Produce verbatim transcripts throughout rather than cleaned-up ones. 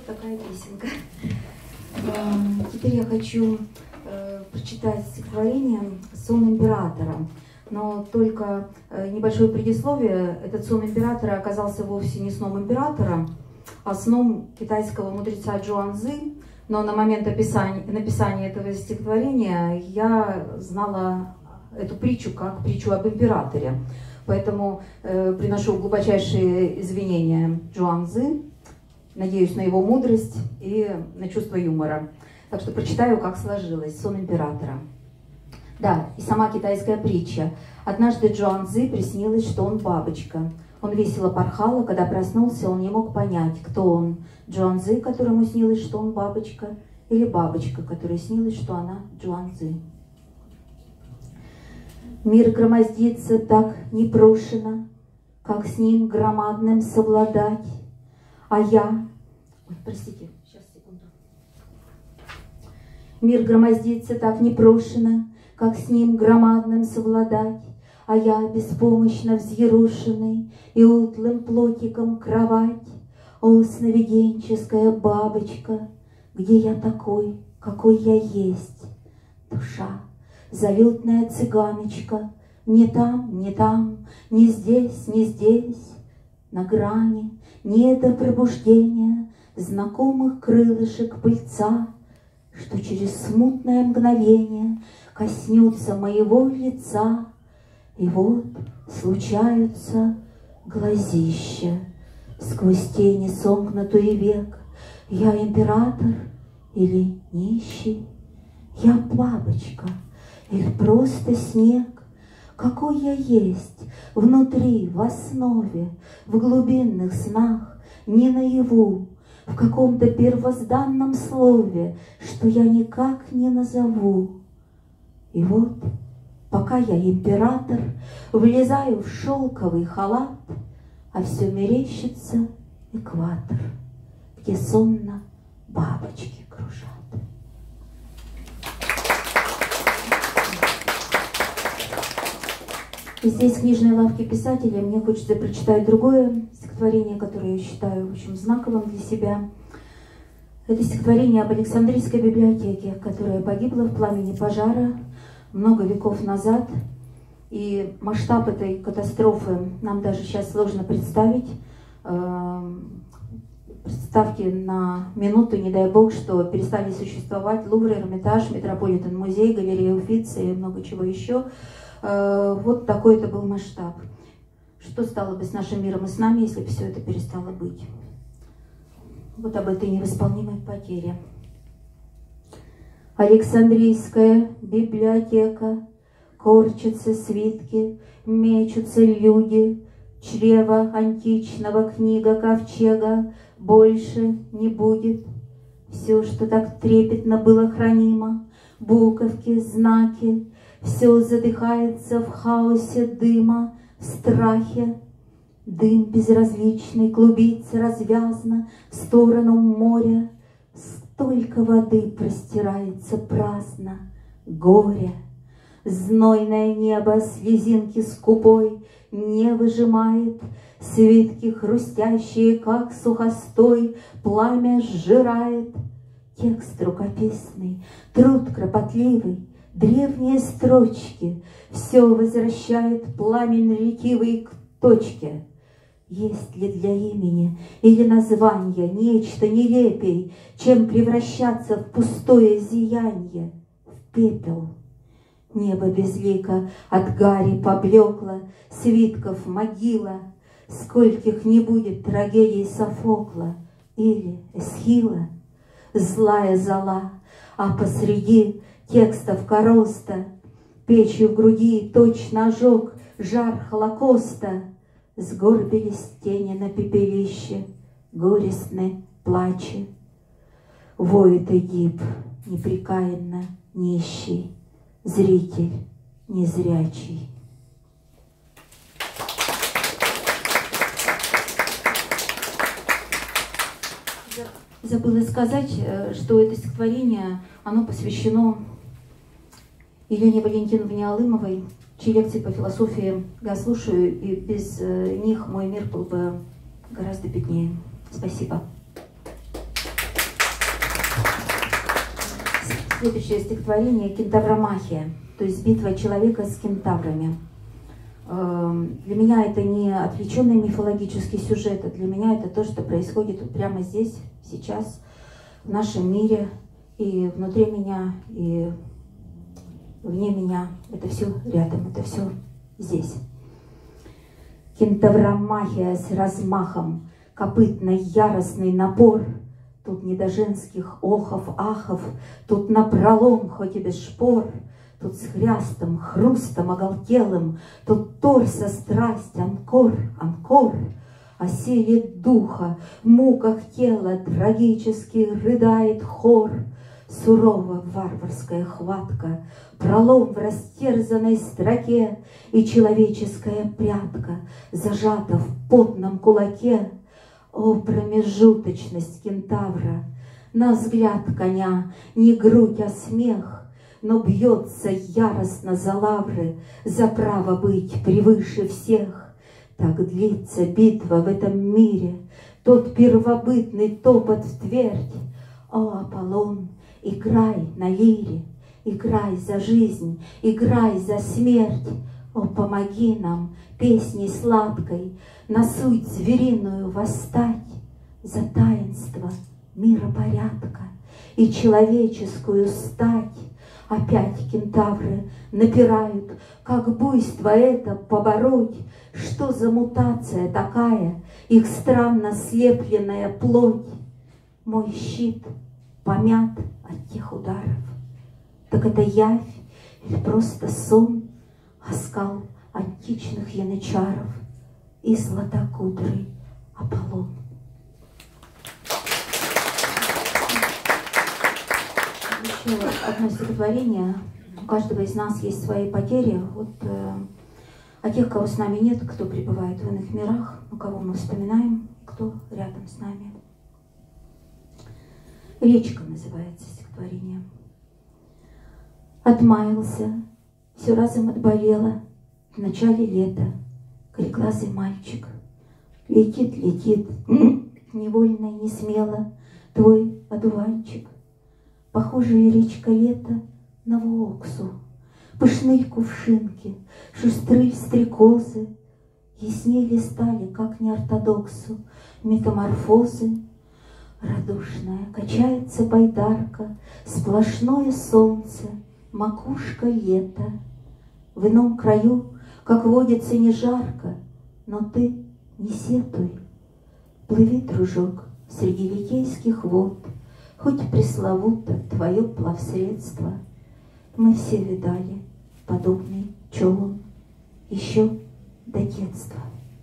такая песенка. Теперь я хочу прочитать стихотворение «Сон императора». Но только небольшое предисловие. Этот сон императора оказался вовсе не сном императора, а сном китайского мудреца Чжуанцзы. Но на момент описания, написания этого стихотворения я знала эту притчу как притчу об императоре. Поэтому э, приношу глубочайшие извинения Чжуанцзы, надеюсь на его мудрость и на чувство юмора. Так что прочитаю, как сложилось. Сон императора. Да, и сама китайская притча. Однажды Чжуанцзы приснилось, что он бабочка. Он весело порхал, а когда проснулся, он не мог понять, кто он. Чжуанцзы, которому снилось, что он бабочка, или бабочка, которой снилось, что она Чжуанцзы. Мир громоздится так непрошено, как с ним громадным совладать. А я... Ой, простите, сейчас, секунду. Мир громоздится так непрошено, как с ним громадным совладать. А я беспомощно взъерошенный и утлым плотиком кровать. О, сновиденческая бабочка, где я такой, какой я есть? Душа, залетная цыганочка, не там, не там, не здесь, не здесь. На грани не до пробуждения знакомых крылышек пыльца, что через смутное мгновение коснется моего лица. И вот случаются глазища сквозь тени сомкнутый век. Я император или нищий? Я бабочка или просто снег? Какой я есть внутри, в основе, в глубинных снах, не наяву, в каком-то первозданном слове, что я никак не назову. И вот, пока я император, влезаю в шелковый халат, а все мерещится экватор, где сонно бабочки кружат. И здесь, в книжной лавке писателя, мне хочется прочитать другое стихотворение, которое я считаю, в общем, знаковым для себя. Это стихотворение об Александрийской библиотеке, которая погибла в пламени пожара много веков назад. И масштаб этой катастрофы нам даже сейчас сложно представить. Представьте на минуту, не дай бог, что перестали существовать Лувр, Эрмитаж, Метрополитен-музей, галерея Уффици и много чего еще. Вот такой это был масштаб. Что стало бы с нашим миром и с нами, если бы все это перестало быть? Вот об этой невосполнимой потере. Александрийская библиотека, корчатся свитки, мечутся люди, чрево античного книга ковчега больше не будет. Все, что так трепетно было хранимо, буковки, знаки, все задыхается в хаосе дыма, в страхе. Дым безразличный клубится развязно в сторону моря. Столько воды простирается праздно, горе. Знойное небо слезинки скупой не выжимает, свитки хрустящие, как сухостой, пламя сжирает. Текст рукописный, труд кропотливый, древние строчки, все возвращает пламень ретивый к точке. Есть ли для имени или названия нечто нелепей, чем превращаться в пустое зиянье, в пепел? Небо безлико от гари поблекло, свитков могила, скольких не будет трагедий Софокла или Эсхила. Злая зола, а посреди текстов короста, печью в груди точно ожог жар Холокоста. Сгорбились тени на пепелище, горестны плачи. Воет Эдип непрекаянно нищий, зритель незрячий. Забыла сказать, что это стихотворение, оно посвящено Елене Валентиновне Алымовой, чьи лекции по философии я слушаю, и без них мой мир был бы гораздо беднее. Спасибо. Следующее стихотворение «Кентавромахия», то есть битва человека с кентаврами. Для меня это не отвлеченный мифологический сюжет, а для меня это то, что происходит прямо здесь, сейчас, в нашем мире, и внутри меня, и вне меня. Это все рядом, это все здесь. Кентавромахия с размахом, копытный яростный напор. Тут не до женских охов, ахов, тут напролом, хоть и без шпор. Тут с хрястом, хрустом оголтелым, тут торса страсть, анкор, анкор. О силе духа, муках тела трагически рыдает хор. Сурова варварская хватка, пролом в растерзанной строке, и человеческая прядка зажата в потном кулаке. О, промежуточность кентавра! На взгляд коня не грудь, а смех, но бьется яростно за лавры, за право быть превыше всех. Так длится битва в этом мире, тот первобытный топот в твердь. О, Аполлон, играй на лире, играй за жизнь, играй за смерть. О, помоги нам песней сладкой на суть звериную восстать, за таинство миропорядка и человеческую стать. Опять кентавры напирают, как буйство это побороть. Что за мутация такая, их странно слепленная плоть? Мой щит помят от тех ударов. Так это явь или просто сон, оскал античных янычаров и златокудрый Аполлон? Еще одно стихотворение. У каждого из нас есть свои потери. Вот э, о тех, кого с нами нет, кто пребывает в иных мирах, у кого мы вспоминаем, кто рядом с нами. «Речка» называется стихотворение. Отмаялся, все разом отболело в начале лета кореглазый мальчик. Летит, летит, невольно и не смело твой одуванчик. Похожая речка лета на Вооксу, пышные кувшинки, шустрые стрекозы, яснее стали, как неортодоксу, метаморфозы. Радушная качается байдарка, сплошное солнце, макушка лета. В ином краю, как водится, не жарко, но ты не сетуй. Плыви, дружок, среди литейских вод, хоть пресловуто твое плавсредство. Мы все видали подобный челн еще до детства.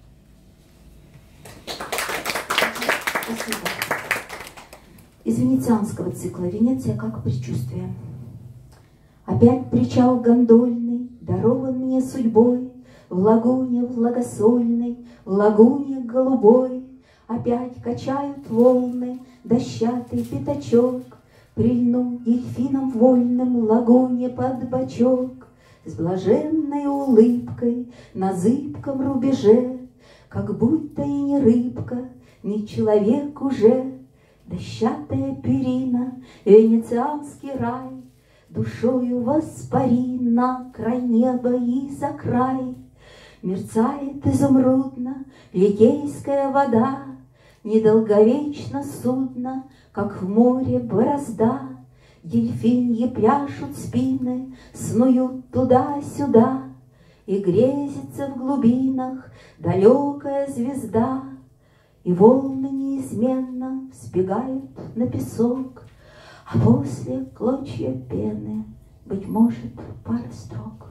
Спасибо. Из венецианского цикла «Венеция как предчувствие». Опять причал гондольный, дарован мне судьбой, в лагуне влагосольной, в лагуне голубой. Опять качают волны дощатый пятачок, прильну дельфином вольным лагуне под бочок. С блаженной улыбкой на зыбком рубеже, как будто и не рыбка, не человек уже. Дощатая перина, венецианский рай, душою воспари на край неба и за край. Мерцает изумрудно литейская вода, недолговечно судно, как в море борозда. Дельфиньи пляшут спины, снуют туда-сюда, и грезится в глубинах далекая звезда. И волны неизменно взбегают на песок, а после клочья пены, быть может, пара строк.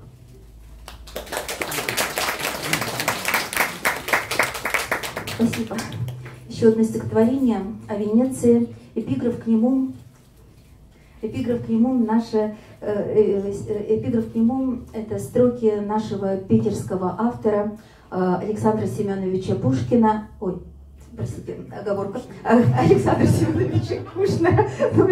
Спасибо. Еще одно стихотворение о Венеции. Эпиграф к нему. Эпиграф к нему наше, эпиграф к нему это строки нашего питерского автора Александра Семеновича Пушкина. Ой, простите, оговорка. Александра Семеновича Пушкина.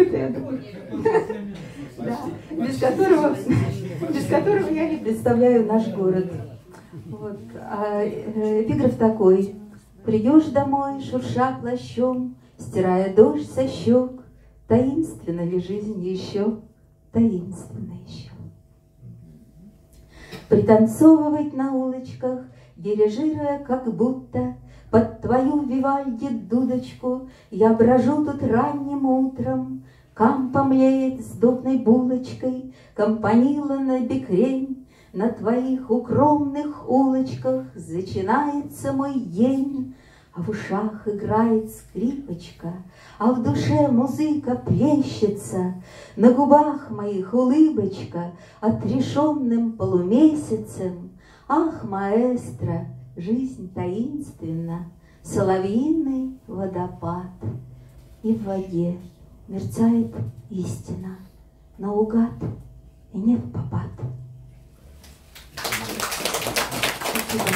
Да, без которого, без которого я не представляю наш город. Вот. А эпиграф такой. Придешь домой, шурша плащом, стирая дождь со щек, таинственна ли жизнь еще? таинственно еще. Пританцовывать на улочках, дирижируя как будто под твою Вивальди дудочку, я брожу тут ранним утром, кампа млеет сдобной булочкой, компанила на бекрень, на твоих укромных улочках зачинается мой день. А в ушах играет скрипочка, а в душе музыка плещется, на губах моих улыбочка отрешенным полумесяцем. Ах, маэстро, жизнь таинственна, соловьиный водопад, и в воде мерцает истина, наугад и не в попад. Спасибо.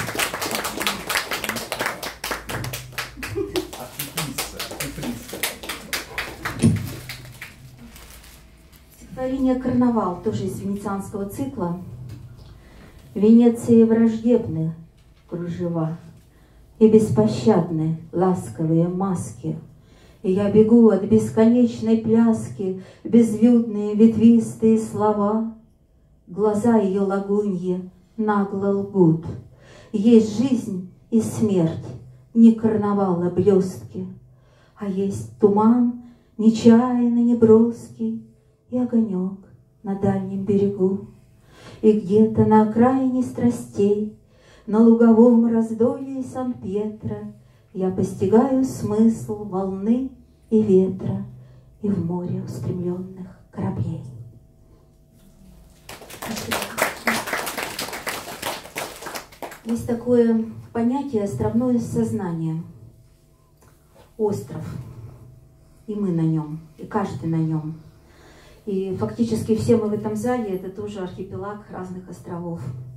Стихотворение «Карнавал», тоже из венецианского цикла. Венеции враждебны кружева, и беспощадны ласковые маски, и я бегу от бесконечной пляски в безлюдные ветвистые слова. Глаза ее лагуньи нагло лгут, есть жизнь и смерть, не карнавал, а блестки, а есть туман нечаянно неброский и огонек на дальнем берегу. И где-то на окраине страстей, на луговом раздолье Сан-Пьетро я постигаю смысл волны и ветра и в море устремленных кораблей. Есть такое понятие островное сознание. Остров. И мы на нем, и каждый на нем. И фактически все мы в этом зале — это тоже архипелаг разных островов.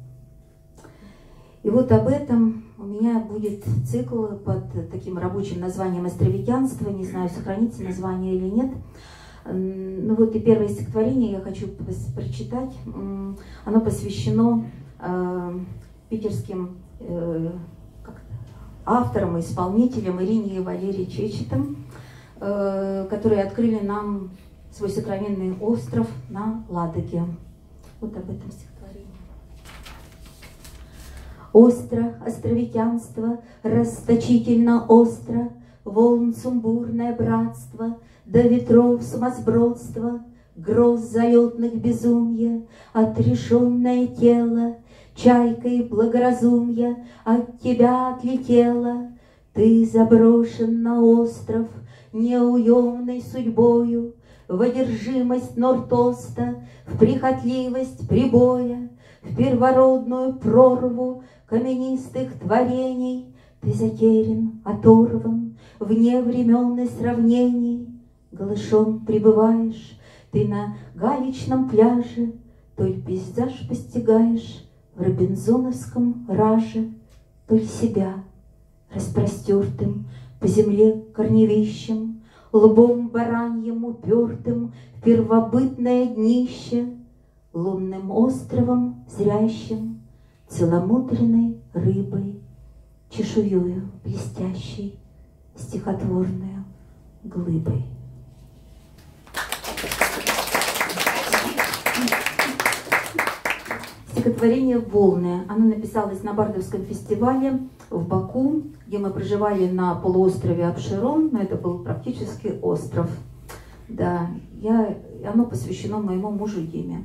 И вот об этом у меня будет цикл под таким рабочим названием «Островитянство». Не знаю, сохранится название или нет. Ну вот и первое стихотворение я хочу прочитать. Оно посвящено э, питерским э, авторам и исполнителям Ирине и Валерии Чечетам, э, которые открыли нам свой сокровенный остров на Ладоге. Вот об этом стихотворении. Остро, островитянство, расточительно остро, волн сумбурное братство, до ветров сумасбродство, гроз залетных безумья, отрешенное тело, чайкой благоразумья от тебя отлетела. Ты заброшен на остров неуемной судьбою, в одержимость Нортоста, в прихотливость прибоя, в первородную прорву каменистых творений. Ты затерян, оторван, вне времен и сравнений. Голышом пребываешь ты на галечном пляже, толь пейзаж постигаешь в робинзоновском раже, толь себя распростертым по земле корневищем, лбом бараньим упертым в первобытное днище, лунным островом зрящим, целомудренной рыбой, чешуёю блестящей, стихотворную глыбой. Стихотворение «Волны». Оно написалось на Бардовском фестивале в Баку, где мы проживали на полуострове Апшерон, но это был практически остров. Да, я, оно посвящено моему мужу Диме.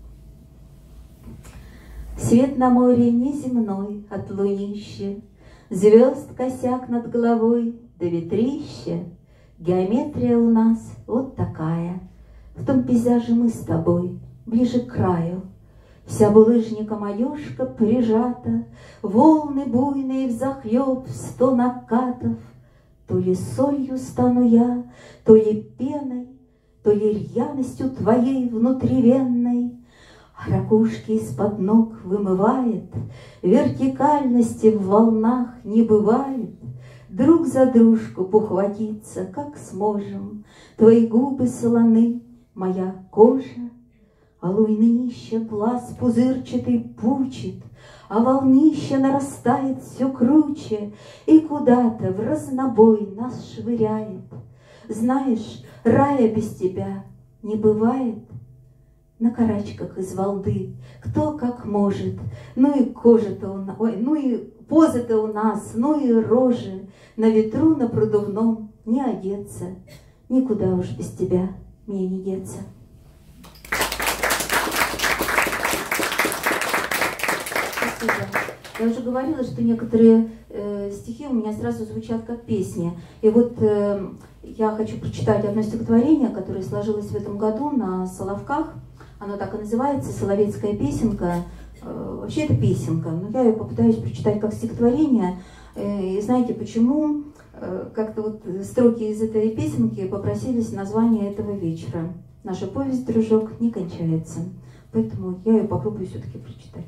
Свет на море неземной от лунища, звезд косяк над головой, да ветрище. Геометрия у нас вот такая, в том пейзаже мы с тобой, ближе к краю. Вся булыжником одежка прижата, волны буйные взахлеб, сто накатов. То ли солью стану я, то ли пеной, то ли рьяностью твоей внутривенной. А ракушки из-под ног вымывает, вертикальности в волнах не бывает. Друг за дружку похватиться, как сможем, твои губы солоны, моя кожа. А луйныще глаз пузырчатый пучит, а волнище нарастает все круче и куда-то в разнобой нас швыряет. Знаешь, рая без тебя не бывает. на карачках из Валды, кто как может. Ну и кожа-то у нас, ой, ну и поза-то у нас, ну и рожи, на ветру, на продувном не одеться, никуда уж без тебя мне не деться. Спасибо. Я уже говорила, что некоторые э, стихи у меня сразу звучат как песни. И вот э, я хочу прочитать одно стихотворение, которое сложилось в этом году на Соловках. Оно так и называется «Соловецкая песенка». Э, вообще это песенка, но я ее попытаюсь прочитать как стихотворение. Э, и знаете почему? Э, как-то вот строки из этой песенки попросились в название этого вечера. Наша повесть, дружок, не кончается. Поэтому я ее попробую все-таки прочитать.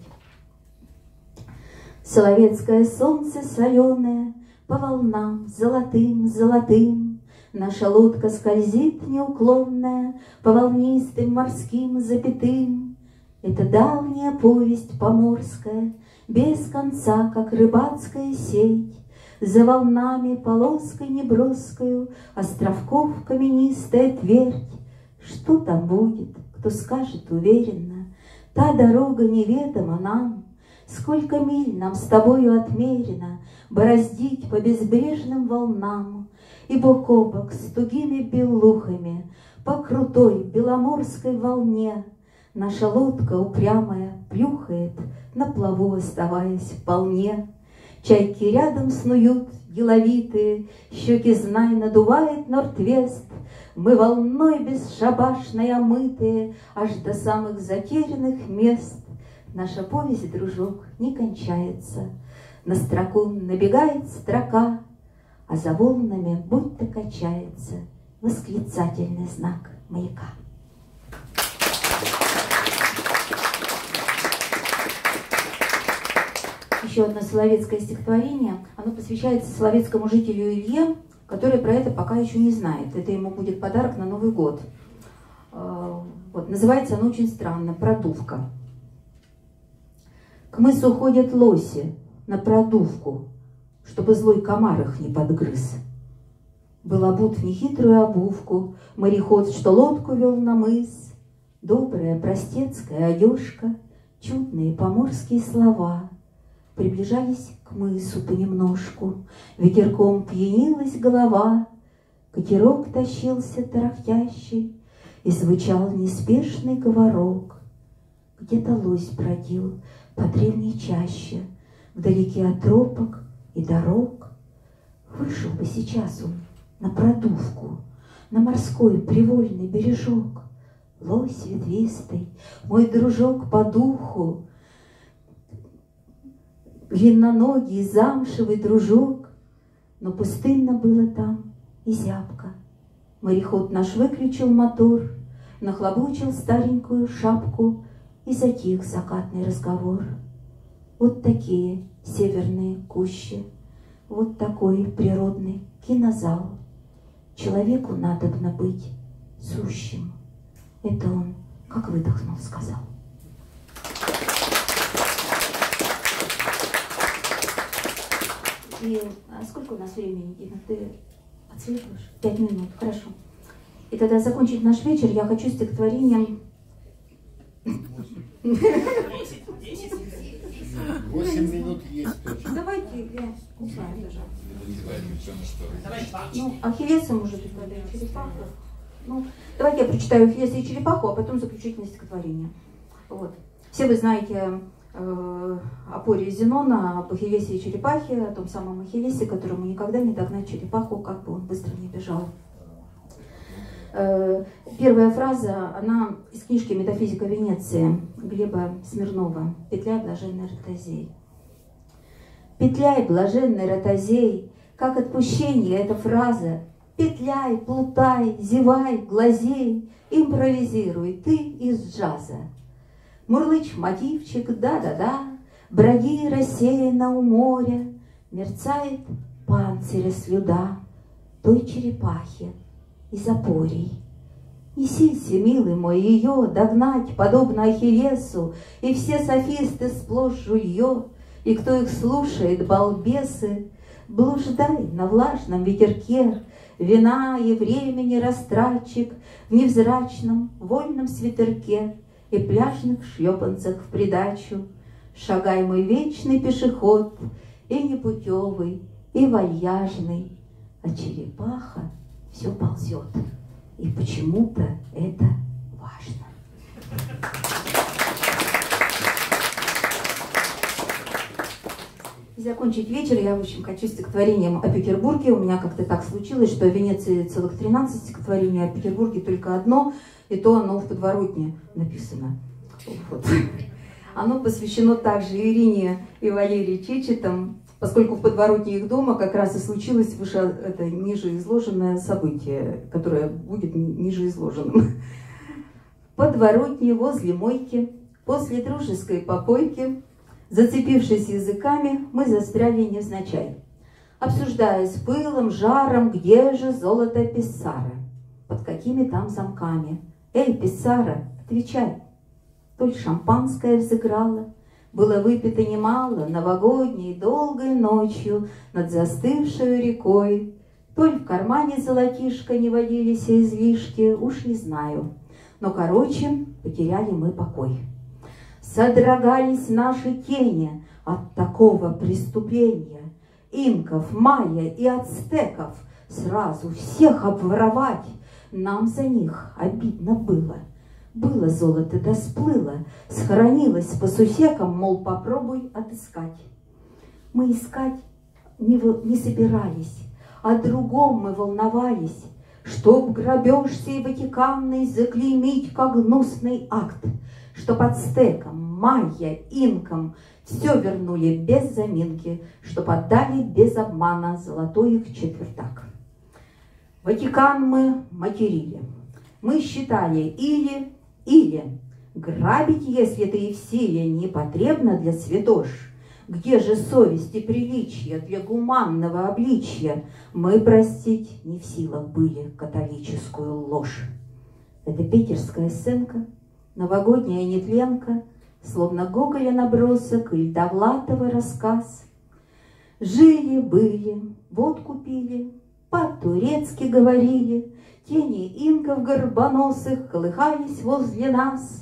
Соловецкое солнце соленое по волнам золотым, золотым, наша лодка скользит неуклонная по волнистым морским запятым. Это давняя повесть поморская, без конца, как рыбацкая сеть, за волнами полоской неброскою островков каменистая твердь. Что там будет, кто скажет уверенно, та дорога неведома нам. Сколько миль нам с тобою отмерено бороздить по безбрежным волнам, и бок о бок с тугими белухами по крутой беломорской волне наша лодка упрямая плюхает, на плаву оставаясь вполне. Чайки рядом снуют деловитые, щеки знай надувает норд-вест. Мы волной бесшабашной омытые аж до самых затерянных мест. Наша повесть, дружок, не кончается, на строку набегает строка, а за волнами будто качается восклицательный знак маяка. Еще одно соловецкое стихотворение, оно посвящается соловецкому жителю Илье, который про это пока еще не знает. Это ему будет подарок на Новый год. Вот, называется оно очень странно «Продувка». К мысу ходят лоси на продувку, чтобы злой комар их не подгрыз. Был обут в нехитрую обувку мореход, что лодку вел на мыс. Добрая простецкая одежка, чудные поморские слова приближались к мысу понемножку, ветерком пьянилась голова, катерок тащился тарахтящий, и звучал неспешный говорок. Где-то лось бродил по древней чаще, вдалеке от тропок и дорог. Вышел бы сейчас он на продувку, на морской привольный бережок. Лось ветвистый, мой дружок по духу, длинноногий замшевый дружок. Но пустынно было там и зябко. Мореход наш выключил мотор, нахлобучил старенькую шапку, и затих закатный разговор. Вот такие северные кущи, вот такой природный кинозал. Человеку надобно быть сущим. Это он, как выдохнул, сказал. И а сколько у нас времени, Дина? Ты отслеживаешь? Пять минут, хорошо. И тогда закончить наш вечер я хочу стихотворением... Восемь минут есть точно. Давайте, я не знаю даже. Ну, Ахиллеса может быть, надо и черепаху. Ну, давайте я прочитаю Ахиллеса и черепаху, а потом заключительное стихотворение. Вот. Все вы знаете э, о поре Зенона, об Ахиллесе и черепахе, о том самом Ахиллесе, которому никогда не догнать черепаху, как бы он быстро не бежал. Первая фраза, она из книжки «Метафизика Венеции» Глеба Смирнова. «Петляй, блаженный Ротозей». «Петляй, блаженный Ротозей», как отпущение эта фраза. Петляй, плутай, зевай, глазей, импровизируй ты из джаза. Мурлыч мотивчик, да-да-да, броди рассеяно у моря, мерцает панциря слюда той черепахи из опорий. Не силься, милый мой, ее догнать, подобно Ахиллесу, и все софисты сплошь жулье, и кто их слушает, балбесы, блуждай на влажном ветерке, вина и времени растратчик в невзрачном вольном свитерке, и пляжных шлепанцах в придачу. Шагай, мой вечный пешеход, и непутевый, и вальяжный, а черепаха все ползет, и почему-то это важно. И закончить вечер я, в общем, хочу стихотворением о Петербурге. У меня как-то так случилось, что о Венеции целых тринадцать стихотворений, а о Петербурге только одно, и то оно в подворотне написано. Вот. Оно посвящено также Ирине и Валерии Чечетам, поскольку в подворотне их дома как раз и случилось выше, это ниже изложенное событие, которое будет ниже изложенным. В подворотне возле мойки, после дружеской попойки, зацепившись языками, мы застряли невзначай, обсуждая с пылом, жаром, где же золото Писсара, под какими там замками. Эй, Писсара, отвечай! Толь шампанское взыграло, было выпито немало новогодней долгой ночью над застывшей рекой. Толь в кармане золотишко не водились излишки, уж не знаю, но, короче, потеряли мы покой. Содрогались наши тени от такого преступления. Инков, майя и ацтеков сразу всех обворовать нам за них обидно было. Было золото да сплыло, схоронилось по сусекам, мол, попробуй отыскать. Мы искать не, не собирались, о другом мы волновались, чтоб грабеж сей ватиканный заклеймить как гнусный акт, чтоб ацтекам, майя, инкам все вернули без заминки, чтоб отдали без обмана золотой их четвертак. Ватикан мы материли, мы считали или... Или грабить, если ты и в силе, не потребно для святош. Где же совесть и приличие для гуманного обличья? Мы простить не в силах были католическую ложь. Это питерская сценка, новогодняя нетленка, словно Гоголя набросок или Довлатова рассказ. Жили-были, водку пили, по-турецки говорили, тени инков горбоносых колыхались возле нас.